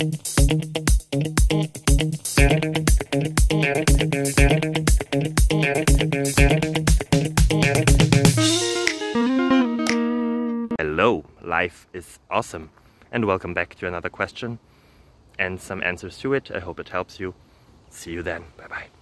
Hello, life is awesome, and welcome back to another question and some answers to it. I hope it helps you. See you then. Bye bye.